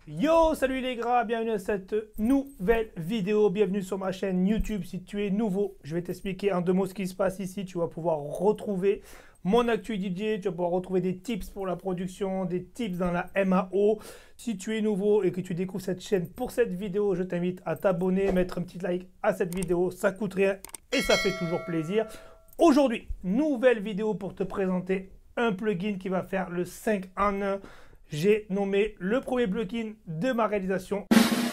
Yo, salut les gras, bienvenue à cette nouvelle vidéo, bienvenue sur ma chaîne YouTube. Si tu es nouveau, je vais t'expliquer en deux mots ce qui se passe ici. Tu vas pouvoir retrouver mon actu DJ, tu vas pouvoir retrouver des tips pour la production, des tips dans la MAO. Si tu es nouveau et que tu découvres cette chaîne pour cette vidéo, je t'invite à t'abonner, mettre un petit like à cette vidéo, ça coûte rien et ça fait toujours plaisir. Aujourd'hui, nouvelle vidéo pour te présenter un plugin qui va faire le 5 en 1. J'ai nommé le premier plugin de ma réalisation,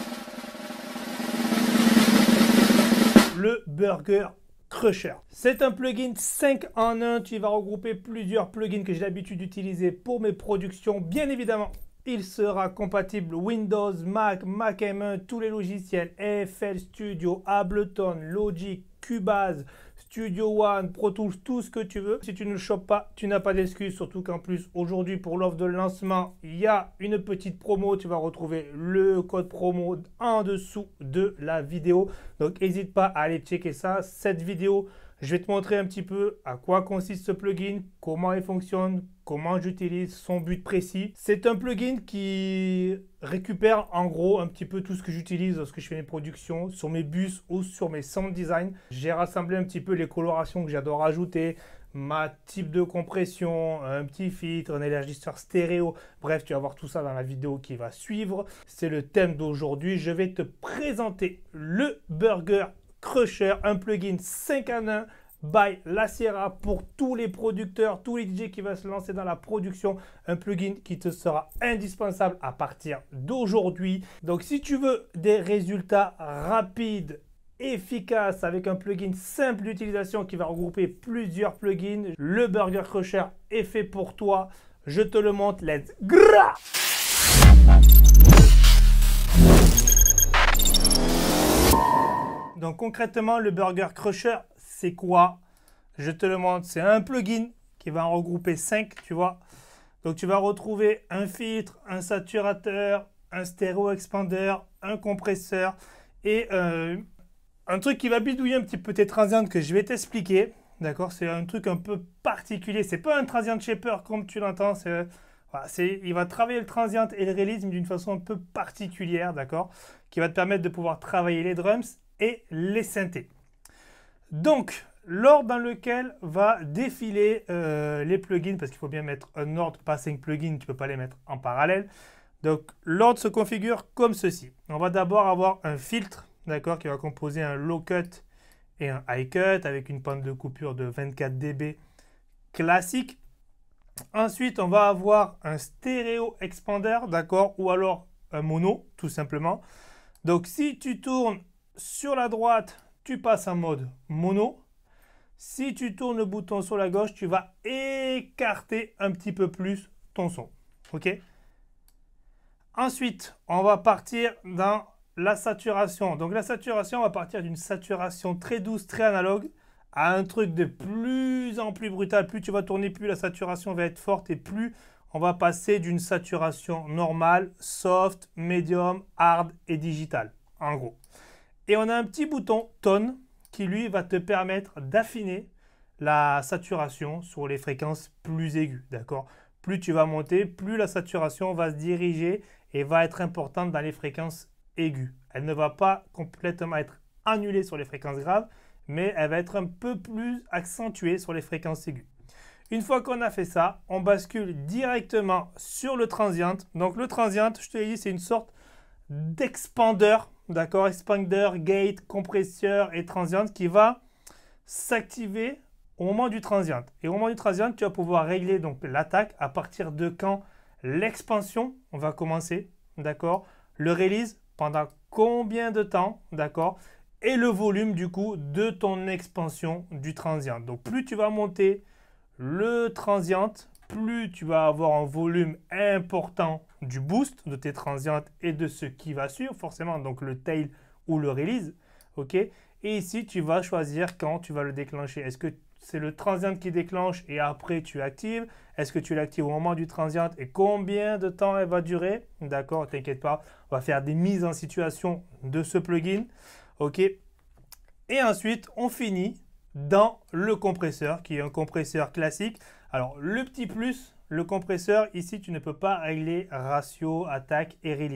le Burger Crusher. C'est un plugin 5 en 1. Tu vas regrouper plusieurs plugins que j'ai l'habitude d'utiliser pour mes productions. Bien évidemment, il sera compatible Windows, Mac, Mac M1, tous les logiciels, FL Studio, Ableton, Logic, Cubase, Studio One, Pro Tools, tout ce que tu veux. Si tu ne le chopes pas, tu n'as pas d'excuse. Surtout qu'en plus, aujourd'hui, pour l'offre de lancement, il y a une petite promo. Tu vas retrouver le code promo en dessous de la vidéo. Donc, n'hésite pas à aller checker ça. Cette vidéo, je vais te montrer un petit peu à quoi consiste ce plugin, comment il fonctionne, comment j'utilise, son but précis. C'est un plugin qui récupère en gros un petit peu tout ce que j'utilise lorsque je fais mes productions, sur mes bus ou sur mes sound design. J'ai rassemblé un petit peu les colorations que j'adore ajouter, ma type de compression, un petit filtre, un élargisseur stéréo. Bref, tu vas voir tout ça dans la vidéo qui va suivre. C'est le thème d'aujourd'hui. Je vais te présenter le Burger Crusher, un plugin 5 en 1 by La Sierra pour tous les producteurs, tous les DJ qui vont se lancer dans la production. Un plugin qui te sera indispensable à partir d'aujourd'hui. Donc si tu veux des résultats rapides, efficaces, avec un plugin simple d'utilisation qui va regrouper plusieurs plugins, le Burger Crusher est fait pour toi. Je te le montre, let's go! Donc concrètement, le Burger Crusher, c'est quoi? Je te le montre. C'est un plugin qui va en regrouper 5, tu vois. Donc tu vas retrouver un filtre, un saturateur, un stéréo expander, un compresseur et un truc qui va bidouiller un petit peu tes transients que je vais t'expliquer. D'accord? C'est un truc un peu particulier. C'est pas un transient shaper comme tu l'entends. Voilà, il va travailler le transient et le release d'une façon un peu particulière, d'accord? Qui va te permettre de pouvoir travailler les drums et les synthés. Donc, l'ordre dans lequel va défiler les plugins, parce qu'il faut bien mettre un ordre, pas 5 plugins, tu ne peux pas les mettre en parallèle. Donc, l'ordre se configure comme ceci. On va d'abord avoir un filtre, d'accord, qui va composer un low cut et un high cut avec une pente de coupure de 24 dB classique. Ensuite, on va avoir un stéréo expander, d'accord, ou alors un mono, tout simplement. Donc, si tu tournes sur la droite, tu passes en mode mono. Si tu tournes le bouton sur la gauche, tu vas écarter un petit peu plus ton son. OK? Ensuite, on va partir dans la saturation. Donc la saturation, on va partir d'une saturation très douce, très analogue, à un truc de plus en plus brutal. Plus tu vas tourner, plus la saturation va être forte et plus on va passer d'une saturation normale, soft, medium, hard et digital, en gros. Et on a un petit bouton tone qui lui va te permettre d'affiner la saturation sur les fréquences plus aiguës, d'accord? Plus tu vas monter, plus la saturation va se diriger et va être importante dans les fréquences aiguës. Elle ne va pas complètement être annulée sur les fréquences graves, mais elle va être un peu plus accentuée sur les fréquences aiguës. Une fois qu'on a fait ça, on bascule directement sur le transient. Donc le transient, je te l'ai dit, c'est une sorte d'expander, d'accord, expander, gate, compresseur et transient qui va s'activer au moment du transient. Et au moment du transient, tu vas pouvoir régler donc l'attaque à partir de quand l'expansion va commencer, d'accord, le release pendant combien de temps, d'accord, et le volume du coup de ton expansion du transient. Donc plus tu vas monter le transient, plus tu vas avoir un volume important du boost de tes transients et de ce qui va suivre, forcément, donc le tail ou le release, ok? Et ici, tu vas choisir quand tu vas le déclencher. Est-ce que c'est le transient qui déclenche et après tu actives? Est-ce que tu l'actives au moment du transient et combien de temps elle va durer? D'accord, t'inquiète pas, on va faire des mises en situation de ce plugin, ok? Et ensuite, on finit dans le compresseur, qui est un compresseur classique. Alors, le petit plus, le compresseur, ici, tu ne peux pas régler ratio, attaque et release.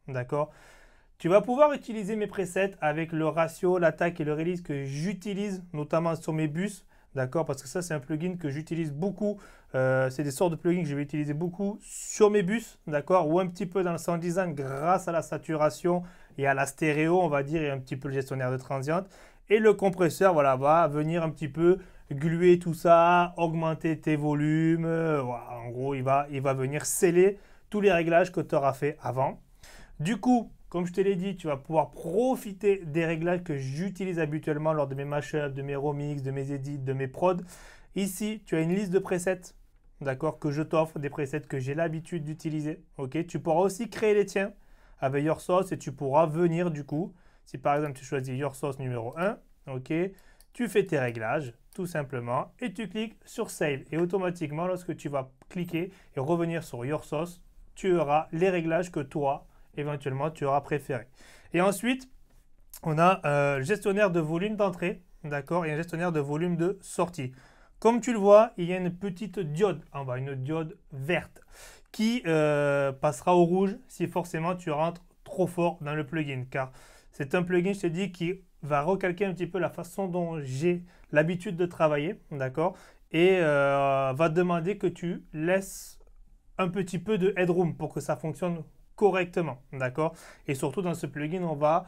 d'accord? Tu vas pouvoir utiliser mes presets avec le ratio, l'attaque et le release que j'utilise, notamment sur mes bus, d'accord? Parce que ça, c'est un plugin que j'utilise beaucoup. C'est des sortes de plugins que je vais utiliser beaucoup sur mes bus, d'accord? Ou un petit peu dans le sound design grâce à la saturation et à la stéréo, on va dire, et un petit peu le gestionnaire de transient. Et le compresseur, voilà, va venir un petit peu gluer tout ça, augmenter tes volumes. Voilà, en gros, il va venir sceller tous les réglages que tu auras fait avant. Du coup, comme je te l'ai dit, tu vas pouvoir profiter des réglages que j'utilise habituellement lors de mes mashups, de mes remixes, de mes edits, de mes prods. Ici, tu as une liste de presets, d'accord, que je t'offre, des presets que j'ai l'habitude d'utiliser. Ok, tu pourras aussi créer les tiens avec Your Sauce et tu pourras venir du coup, si par exemple tu choisis Your Sauce numéro 1, ok, tu fais tes réglages tout simplement et tu cliques sur Save. Et automatiquement, lorsque tu vas cliquer et revenir sur Your Sauce, tu auras les réglages que toi, éventuellement, tu auras préféré. Et ensuite, on a le gestionnaire de volume d'entrée, d'accord, et un gestionnaire de volume de sortie. Comme tu le vois, il y a une petite diode en bas, une diode verte, qui passera au rouge si forcément tu rentres trop fort dans le plugin. Car c'est un plugin, je te dis, qui va recalquer un petit peu la façon dont j'ai l'habitude de travailler, d'accord, et va demander que tu laisses un petit peu de headroom pour que ça fonctionne correctement, d'accord. Et surtout dans ce plugin, on va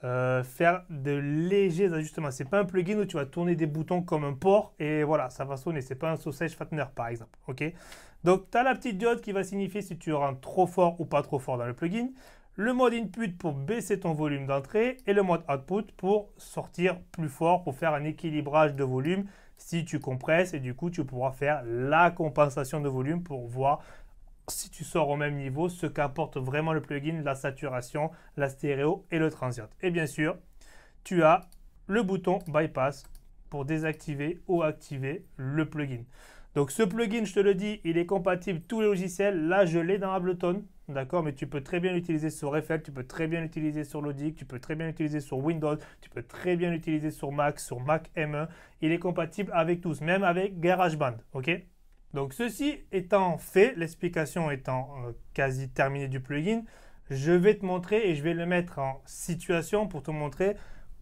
faire de légers ajustements. C'est pas un plugin où tu vas tourner des boutons comme un porc et voilà, ça va sonner. C'est pas un sausage fattener par exemple, ok. Donc tu as la petite diode qui va signifier si tu rentres trop fort ou pas trop fort dans le plugin. Le mode input pour baisser ton volume d'entrée et le mode output pour sortir plus fort, pour faire un équilibrage de volume si tu compresses et du coup tu pourras faire la compensation de volume pour voir si tu sors au même niveau, ce qu'apporte vraiment le plugin, la saturation, la stéréo et le transient. Et bien sûr, tu as le bouton bypass pour désactiver ou activer le plugin. Donc ce plugin, je te le dis, il est compatible tous les logiciels. Là, je l'ai dans Ableton, d'accord, mais tu peux très bien l'utiliser sur FL, tu peux très bien l'utiliser sur Logic, tu peux très bien l'utiliser sur Windows, tu peux très bien l'utiliser sur Mac M1. Il est compatible avec tous, même avec GarageBand, ok. Donc ceci étant fait, l'explication étant quasi terminée du plugin, je vais te montrer et je vais le mettre en situation pour te montrer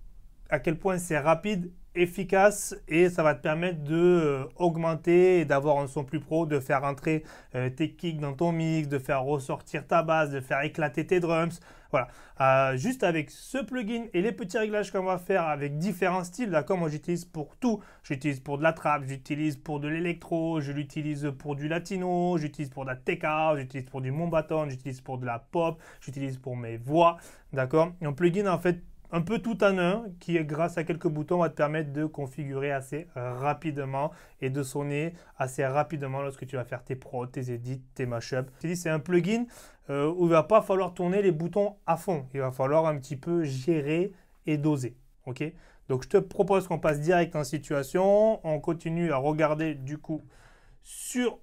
à quel point c'est rapide, efficace et ça va te permettre de augmenter et d'avoir un son plus pro, de faire entrer tes kicks dans ton mix, de faire ressortir ta basse, de faire éclater tes drums. Voilà, juste avec ce plugin et les petits réglages qu'on va faire avec différents styles, d'accord, moi j'utilise pour tout. J'utilise pour de la trap, j'utilise pour de l'électro, je l'utilise pour du latino, j'utilise pour de la tech house, j'utilise pour du Mombaton, j'utilise pour de la pop, j'utilise pour mes voix, d'accord. Un plugin en fait un peu tout en un qui, grâce à quelques boutons, va te permettre de configurer assez rapidement et de sonner assez rapidement lorsque tu vas faire tes prods, tes edits, tes mashups. C'est un plugin où il ne va pas falloir tourner les boutons à fond. Il va falloir un petit peu gérer et doser. Ok. Donc, je te propose qu'on passe direct en situation. On continue à regarder du coup sur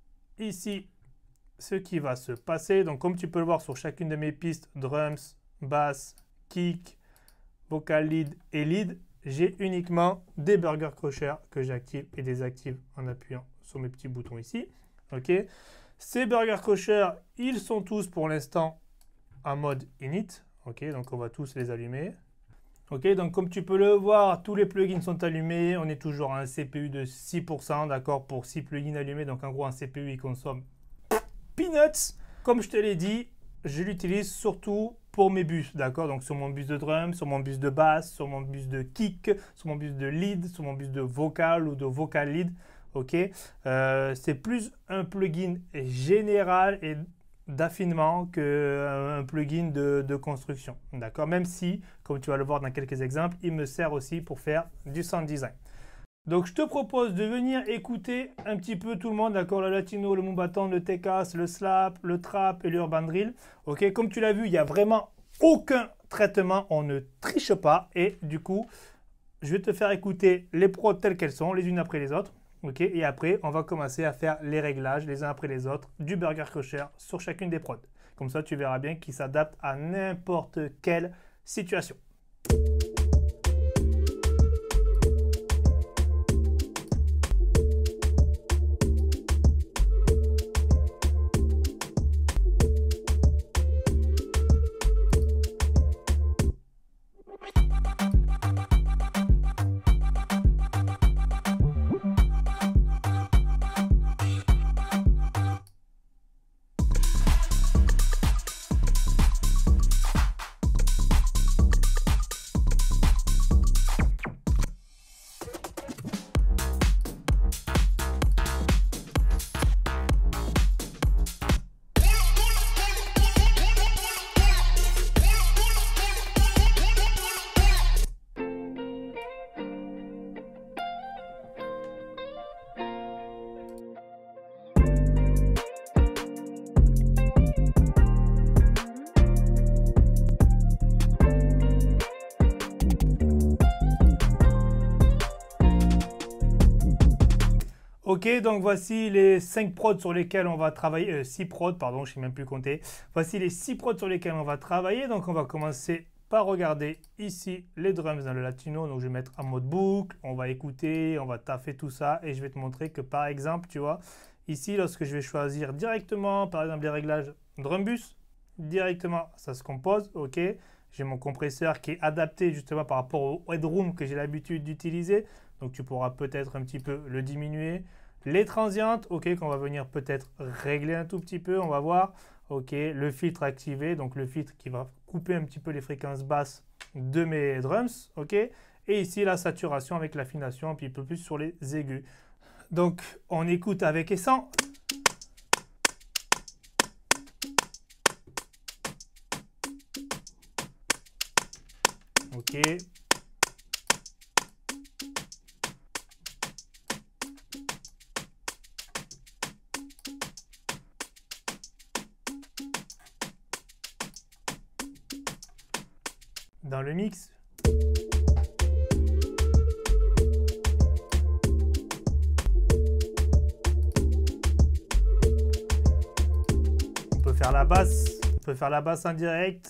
ici ce qui va se passer. Donc, comme tu peux le voir sur chacune de mes pistes, drums, basse, kick, vocal lead et lead, j'ai uniquement des burger crusher que j'active et désactive en appuyant sur mes petits boutons ici. Ok. Ces burger crusher, ils sont tous pour l'instant en mode init. Ok, donc on va tous les allumer. Ok, donc comme tu peux le voir, tous les plugins sont allumés. On est toujours à un CPU de 6%, d'accord, pour 6 plugins allumés. Donc en gros, un CPU, il consomme peanuts. Comme je te l'ai dit, je l'utilise surtout pour mes bus, d'accord, donc sur mon bus de drum, sur mon bus de basse, sur mon bus de kick, sur mon bus de lead, sur mon bus de vocal ou de vocal lead, ok. C'est plus un plugin général et d'affinement qu'un plugin de construction, d'accord, même si, comme tu vas le voir dans quelques exemples, il me sert aussi pour faire du sound design. Donc, je te propose de venir écouter un petit peu tout le monde, d'accord, le latino, le Mombaton, le Tekas, le slap, le trap et l'urban drill. Ok, comme tu l'as vu, il n'y a vraiment aucun traitement, on ne triche pas. Et du coup, je vais te faire écouter les prods telles qu'elles sont, les unes après les autres. Ok, et après, on va commencer à faire les réglages les uns après les autres du burger crusher sur chacune des prods. Comme ça, tu verras bien qu'il s'adapte à n'importe quelle situation. Ok, donc voici les 5 prods sur lesquels on va travailler. 6 prods, pardon, je ne sais même plus compter. Voici les 6 prods sur lesquels on va travailler. Donc on va commencer par regarder ici les drums dans le Latino. Donc je vais mettre en mode boucle, on va écouter, on va taffer tout ça. Et je vais te montrer que par exemple, tu vois, ici lorsque je vais choisir directement, par exemple les réglages drum bus, directement ça se compose, ok. J'ai mon compresseur qui est adapté justement par rapport au headroom que j'ai l'habitude d'utiliser. Donc tu pourras peut-être un petit peu le diminuer. Les transientes, ok, qu'on va venir peut-être régler un tout petit peu, on va voir. Ok, le filtre activé, donc le filtre qui va couper un petit peu les fréquences basses de mes drums, ok. Et ici la saturation avec l'affination, puis un peu plus sur les aigus. Donc on écoute avec et sans. Ok. Dans le mix. On peut faire la basse. On peut faire la basse en direct.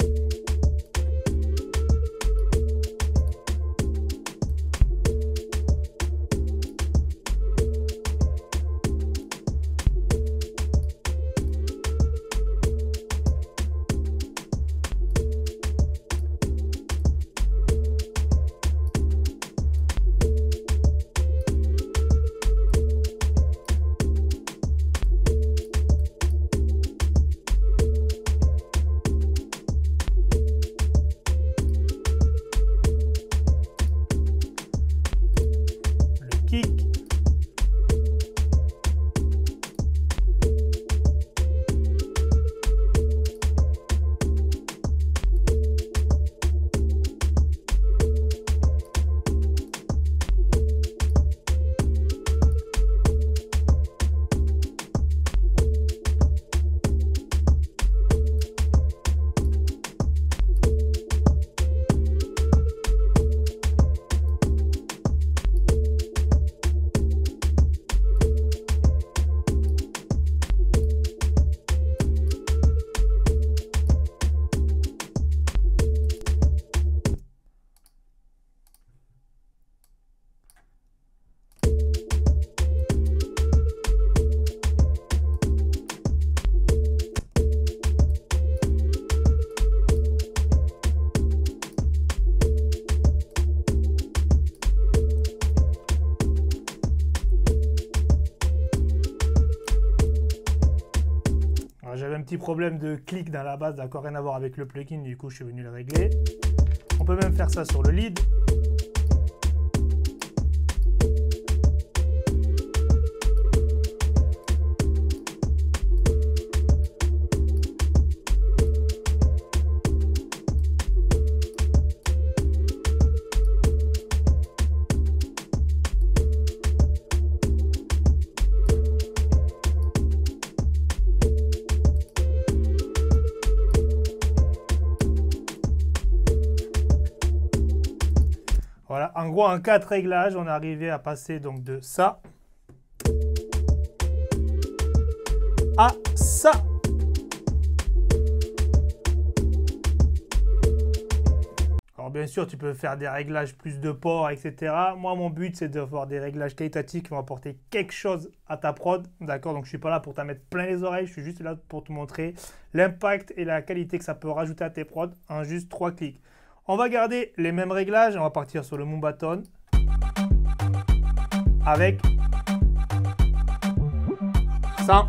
J'avais un petit problème de clic dans la basse, d'accord, rien à voir avec le plugin, du coup je suis venu le régler. On peut même faire ça sur le lead. Voilà, en gros, en 4 réglages, on est arrivé à passer donc de ça à ça. Alors bien sûr, tu peux faire des réglages plus de ports, etc. Moi, mon but, c'est d'avoir des réglages qualitatifs qui vont apporter quelque chose à ta prod. D'accord? Donc, je ne suis pas là pour t'en mettre plein les oreilles. Je suis juste là pour te montrer l'impact et la qualité que ça peut rajouter à tes prods en juste 3 clics. On va garder les mêmes réglages. On va partir sur le Moombahton avec 100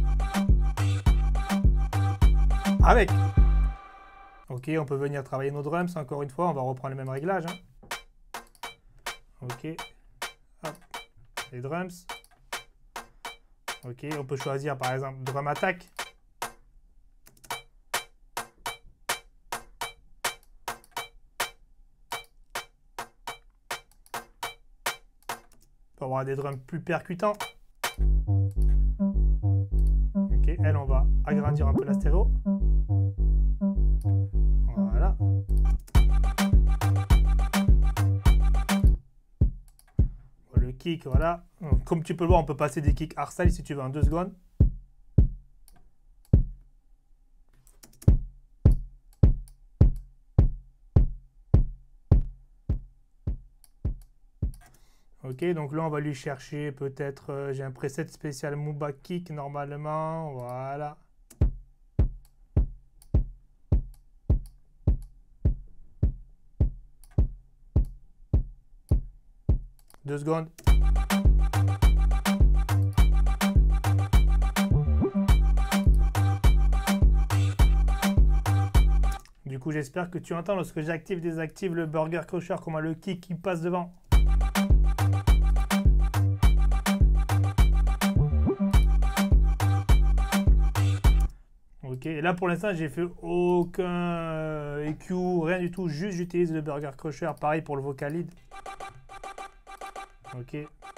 avec. Ok, on peut venir travailler nos drums. Encore une fois, on va reprendre les mêmes réglages. Hein. Ok. Hop. Les drums. Ok, on peut choisir par exemple drum attack. Pour avoir des drums plus percutants. Ok, elle, on va agrandir un peu la stéréo. Voilà. kick, voilà. Donc, comme tu peux le voir, on peut passer des kicks hardstyle si tu veux en 2 secondes. Ok, donc là on va lui chercher peut-être, j'ai un preset spécial Muba Kick normalement, voilà. Deux secondes. Du coup j'espère que tu entends lorsque j'active désactive le burger crusher, comment le kick qui passe devant. Ok, et là pour l'instant j'ai fait aucun EQ, rien du tout, juste j'utilise le burger crusher, pareil pour le vocal lead. Ok.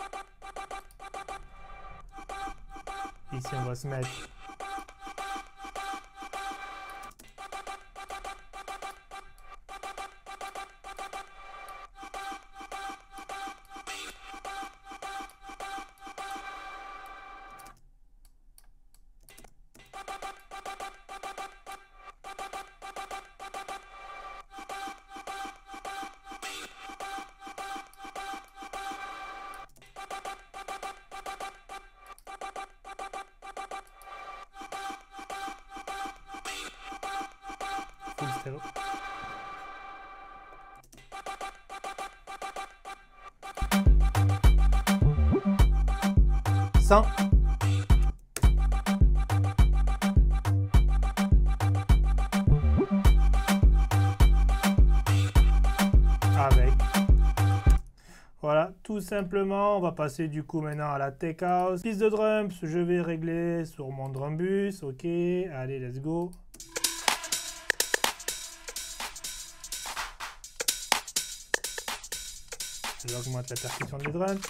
Ici on va se mettre. Full stéréo. Sans. Avec. Voilà, tout simplement, on va passer du coup maintenant à la tech house. Piste de drums, je vais régler sur mon drum bus. Ok, allez, let's go. J'augmente la percussion des drums.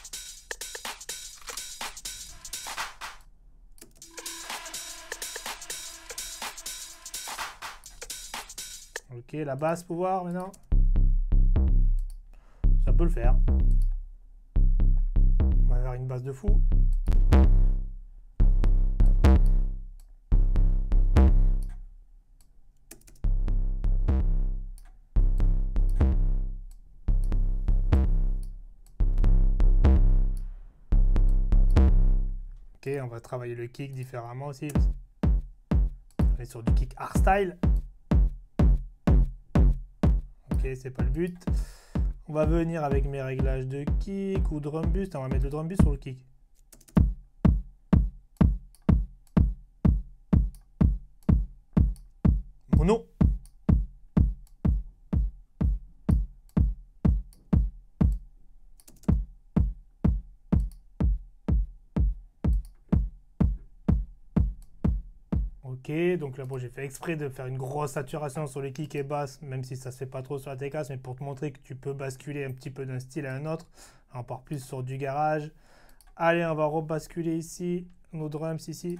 Ok, la basse pouvoir maintenant. Ça peut le faire. On va avoir une basse de fou. Ok, on va travailler le kick différemment aussi. On est sur du kick hardstyle. Ok, c'est pas le but. On va venir avec mes réglages de kick ou drum boost. On va mettre le drum boost sur le kick. Mono. Ok, donc là bon, j'ai fait exprès de faire une grosse saturation sur les kicks et basses, même si ça se fait pas trop sur la TK, mais pour te montrer que tu peux basculer un petit peu d'un style à un autre, encore plus sur du garage. Allez, on va rebasculer ici, nos drums ici.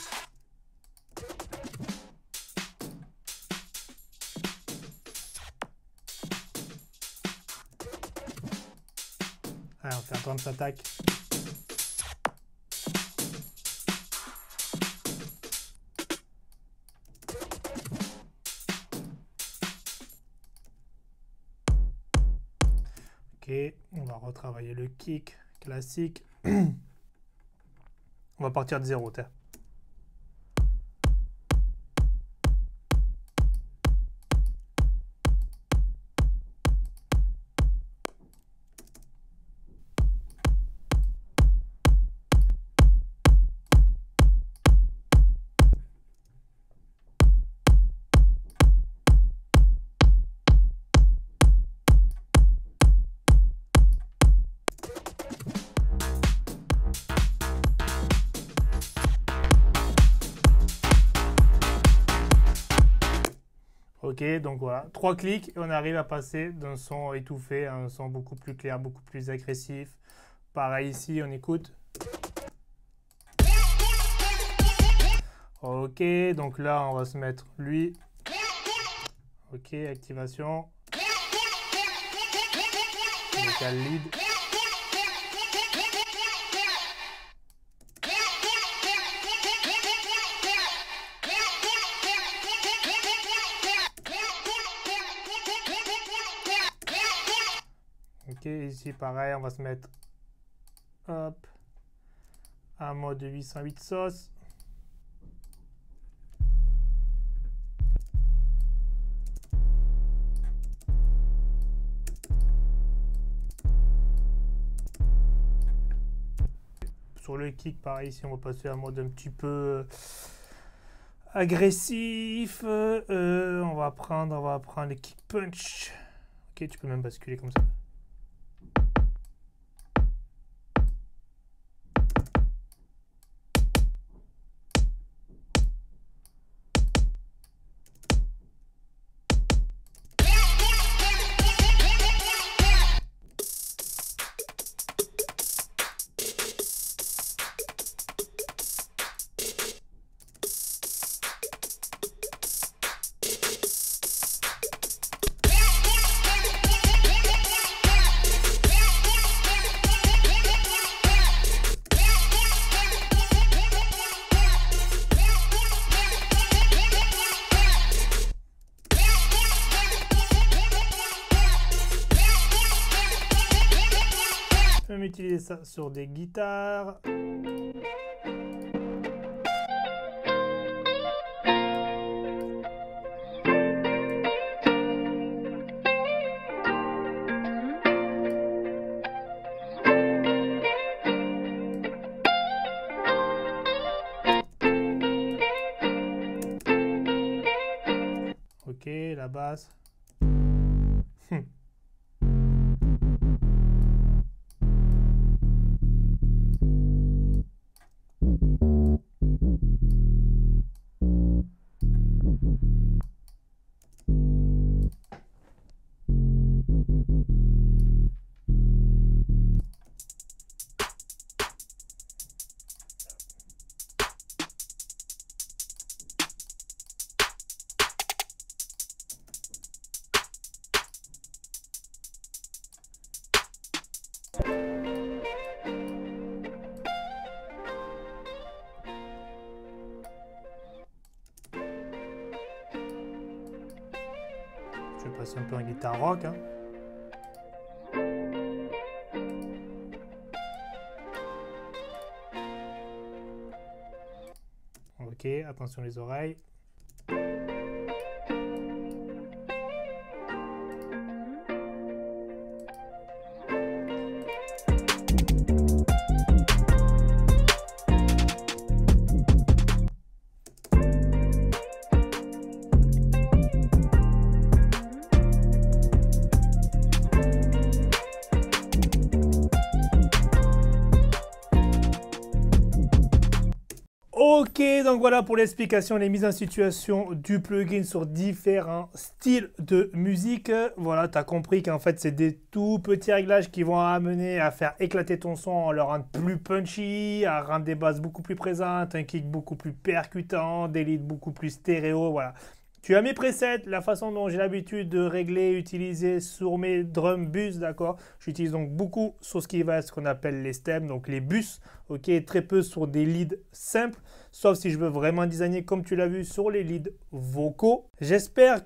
Allez, on va faire drums attack. Ok, on va retravailler le kick classique. On va partir de 0, tiens. Ok, donc voilà, 3 clics et on arrive à passer d'un son étouffé à un son beaucoup plus clair, beaucoup plus agressif. Pareil ici, on écoute. Ok, donc là on va se mettre lui. Ok, activation. Vocal lead. Ok, ici pareil, on va se mettre hop, un mode 808 sauce. Sur le kick, pareil, ici on va passer à un mode un petit peu agressif. On va prendre le kick punch. Ok, tu peux même basculer comme ça. Je vais utiliser ça sur des guitares. Ok, la basse. Je vais passer un peu en guitare rock. Hein. Ok, attention les oreilles. Ok, donc voilà pour l'explication, les mises en situation du plugin sur différents styles de musique. Voilà, tu as compris qu'en fait, c'est des tout petits réglages qui vont amener à faire éclater ton son, à le rendre plus punchy, à rendre des basses beaucoup plus présentes, un kick beaucoup plus percutant, des leads beaucoup plus stéréo, voilà. Tu as mes presets, la façon dont j'ai l'habitude de régler, utiliser sur mes drum bus, d'accord. J'utilise donc beaucoup sur ce qui va être ce qu'on appelle les stems, donc les bus, ok, très peu sur des leads simples, sauf si je veux vraiment designer comme tu l'as vu sur les leads vocaux. J'espère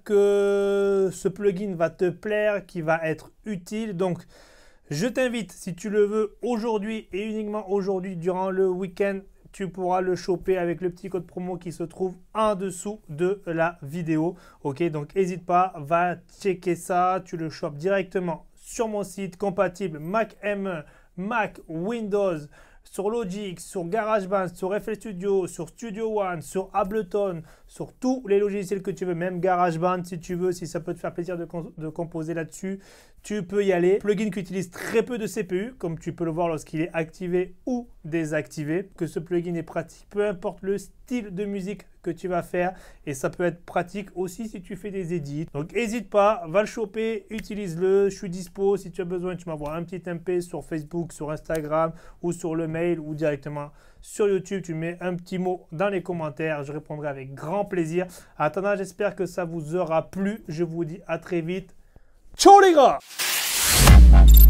que ce plugin va te plaire, qu'il va être utile, donc je t'invite, si tu le veux, aujourd'hui et uniquement aujourd'hui, durant le week-end, tu pourras le choper avec le petit code promo qui se trouve en dessous de la vidéo. Ok, donc n'hésite pas, va checker ça. Tu le chopes directement sur mon site, compatible Mac M1, Mac, Windows, sur Logic, sur GarageBand, sur FL Studio, sur Studio One, sur Ableton, sur tous les logiciels que tu veux, même GarageBand si tu veux, si ça peut te faire plaisir de composer là-dessus, tu peux y aller. Plugin qui utilise très peu de CPU, comme tu peux le voir lorsqu'il est activé ou désactivé. Que ce plugin est pratique, peu importe le style de musique que tu vas faire. Et ça peut être pratique aussi si tu fais des edits. Donc n'hésite pas, va le choper, utilise-le. Je suis dispo. Si tu as besoin, tu m'envoies un petit MP sur Facebook, sur Instagram ou sur le mail ou directement sur YouTube. Tu mets un petit mot dans les commentaires. Je répondrai avec grand plaisir. En attendant, j'espère que ça vous aura plu. Je vous dis à très vite. Ciao les gars!